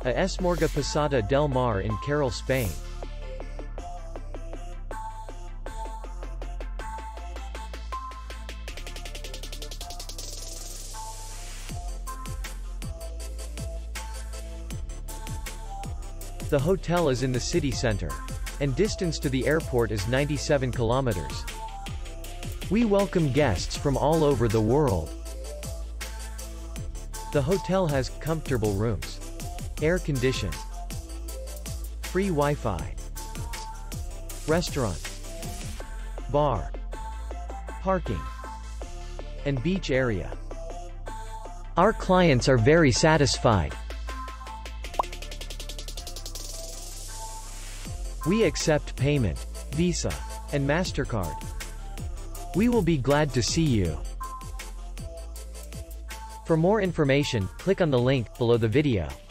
a Esmorga Posada del Mar in Carril, Spain. The hotel is in the city center, and distance to the airport is 97 kilometers. We welcome guests from all over the world. The hotel has comfortable rooms, air conditioned, free Wi-Fi, restaurant, bar, parking, and beach area. Our clients are very satisfied. We accept payment, Visa, and MasterCard. We will be glad to see you. For more information, click on the link below the video.